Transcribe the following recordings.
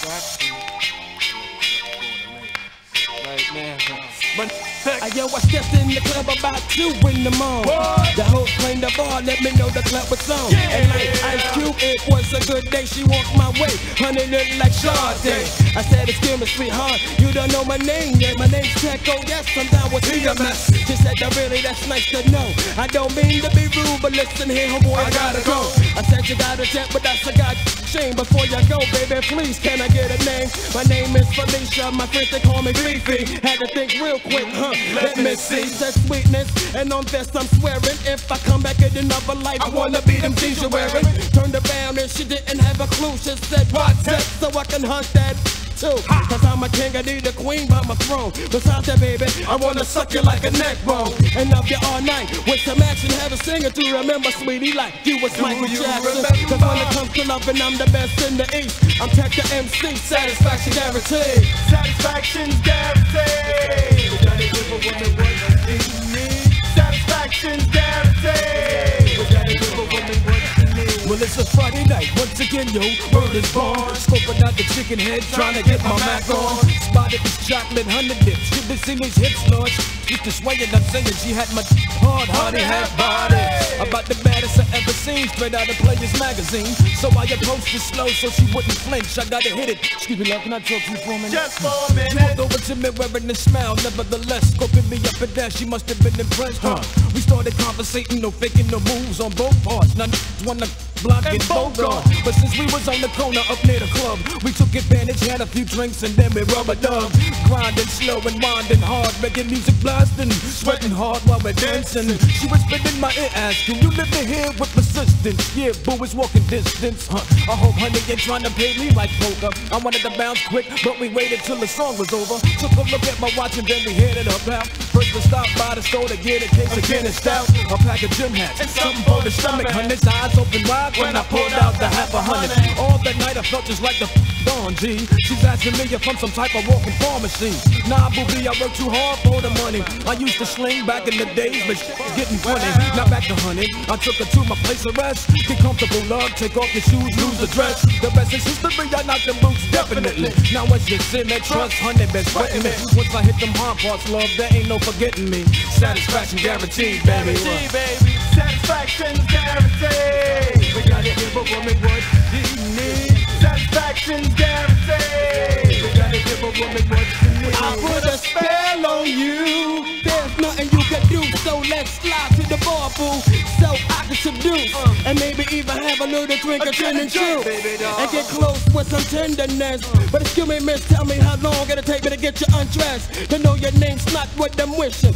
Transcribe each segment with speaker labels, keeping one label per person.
Speaker 1: Right, man. But
Speaker 2: yo, I stepped in the club about 2 in the morning. The host playing the bar, let me know the club was on. And like Ice Cube, it was a good day. She walked my way, honey looked like Sade. I said, excuse me, sweetheart, you don't know my name yet. My name's Teco, yes, I'm down with TMS. She said, really, that's nice to know. I don't mean to be rude, but listen here, homeboy, I gotta go. I said, you got a jet, but that's a god shame. Before you go, baby, please, can I get a name? My name is Felicia, my friends, they call me Fifi. Had to think real quick, let me see. Said sweetness, and on this I'm swearing, if I come back in another life, I wanna be them jeans you're wearing. Turned around and she didn't have a clue. She said, what's that? So I can hunt that too. Cause I'm a king, I need a queen by my throne. Besides that, baby, I wanna suck you like a neck bone. And love you all night with some action. Have a singer to remember, sweetie, like you was Michael Jackson. Cause when it comes to loving, I'm the best in the East. I'm Tech the MC, satisfaction guaranteed.
Speaker 3: Satisfaction's guaranteed. We gotta give a woman what she needs. Satisfaction's guaranteed. We gotta give a woman what she needs.
Speaker 4: Well, it's a Friday night, once again, yo, word is born. Scoping out the chicken head, trying to get my Mac on. Spotted this chocolate honey dips, give this in these hips, Lord. Used to swaying, I'm saying she had my hard, hearty, half body. About the baddest I ever seen, straight out of Players magazine. So I approached it slow so she wouldn't flinch. I gotta hit it. Excuse me, love, can I talk to you for a minute?
Speaker 3: Just for a minute.
Speaker 4: She walked over to me wearing a smile, nevertheless, scoping me up and down, she must have been impressed. We started conversating, no faking, no moves on both parts. Now wanna block and Bogart. But since we was on the corner up near the club, we took advantage, had a few drinks, and then we rub-a-dub. Grinding slow and winding hard, making music blasting, sweating hard while we're dancing. She whispered in my ear, asking, you live here with persistence? Yeah, boo is walking distance. I hope honey ain't trying to pay me like poker. I wanted to bounce quick, but we waited till the song was over. Took a look at my watch and then we headed up out. First we stopped by the store to get a case of Guinness stout, a pack of gym hats, and something for the stomach. Honey's eyes open wide when I pulled out the $100. All that night I felt just like the Don G. She's asking me if I'm some type of walking pharmacy. Nah, booby, I work too hard for the money. I used to sling back in the days, but shit was getting funny. Now back to honey, I took her to my place of rest. Get comfortable, love, take off your shoes, lose the dress. The rest is history, I knocked them boots, definitely. Now it's just in that trust, honey, been sweating me. Once I hit them hard parts, love, there ain't no forgetting me. Satisfaction guaranteed, baby.
Speaker 3: Satisfaction's guaranteed. We gotta give a woman what she needs. Satisfaction's guaranteed. We gotta give a woman what she needs.
Speaker 2: I put a spell on you. There's nothing you can do, so let's slide to the bar, boo, so I can seduce and maybe even have a little drink of gin and juice and get close with some tenderness. But excuse me, miss, tell me how long it'll take me to get you undressed. To know your name's not what I'm wishing.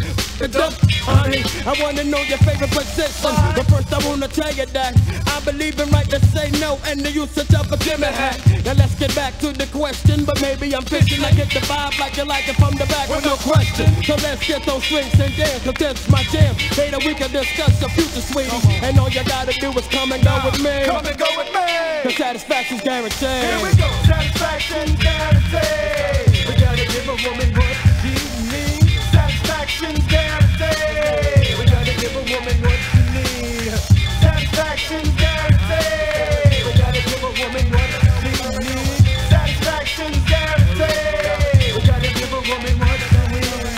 Speaker 2: Honey, I wanna know your favorite position. But first I wanna tell you that I believe in right to say no and the usage of a Jimmy hat. Now let's get back to the question, but maybe I'm fishing. I get the vibe like you like it from the back with no question. So let's get those drinks and dance, cause that's my jam. Later we can discuss the future, sweetie. And all you gotta do is come and go with me.
Speaker 3: Come and go with me.
Speaker 2: Cause satisfaction's guaranteed.
Speaker 3: Here we go. Satisfaction's guaranteed. We gotta give a woman what she needs. Satisfaction's guaranteed. We gotta give a woman what she needs. Satisfaction's guaranteed. We gotta give a woman what she needs. Satisfaction's guaranteed. We gotta give a woman what she needs.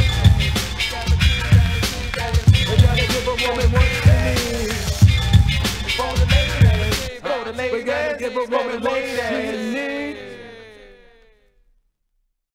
Speaker 3: We gotta give a woman what she needs. For the ladies, we gotta give a woman what she needs.